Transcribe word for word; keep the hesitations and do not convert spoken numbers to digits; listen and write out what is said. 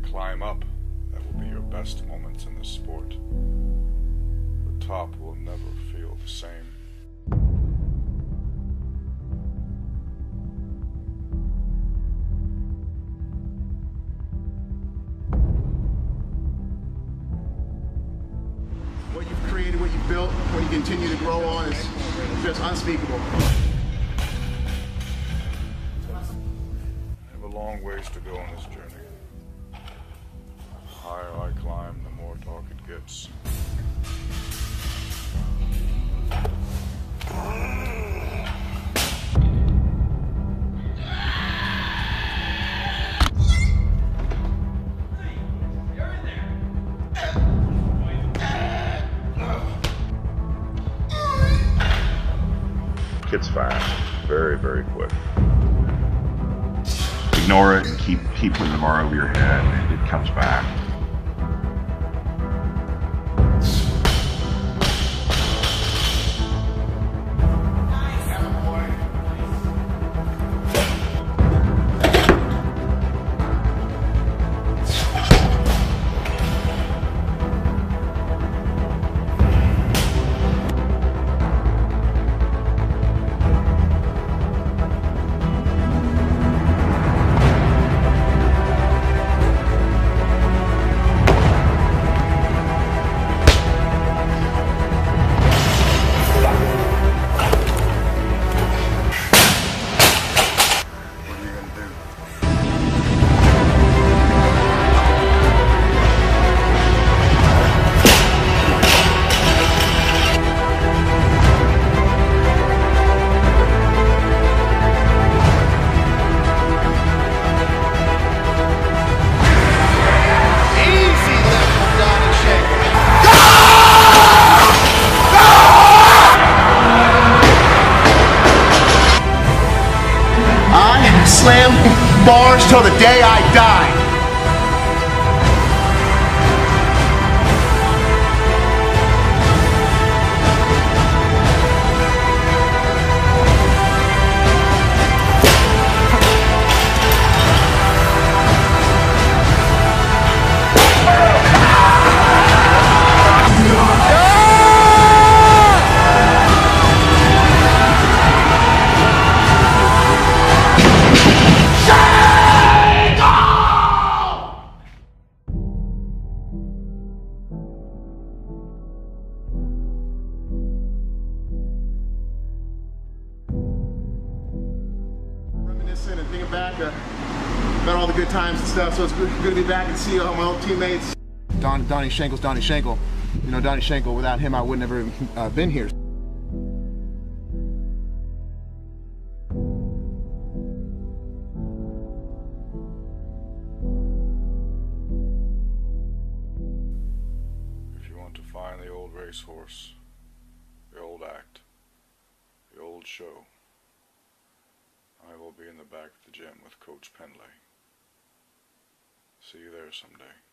climb up that will be your best moments in this sport. The top will never feel the same. What you've created, what you've built, what you continue to grow on is just unspeakable. I have a long ways to go on this journey. The higher I climb, the more dark it gets. Gets fast, very, very quick. Ignore it and keep keep putting the bar over your head. It comes back. Slam bars till the day I die. And thinking back uh, about all the good times and stuff, so it's good, good to be back and see all my old teammates. Don, Donny Shankle's Donny Shankle. You know, Donny Shankle, without him I would never have uh, been here. If you want to find the old racehorse, the old act, the old show, I will be in the back of the gym with Coach Penley. See you there someday.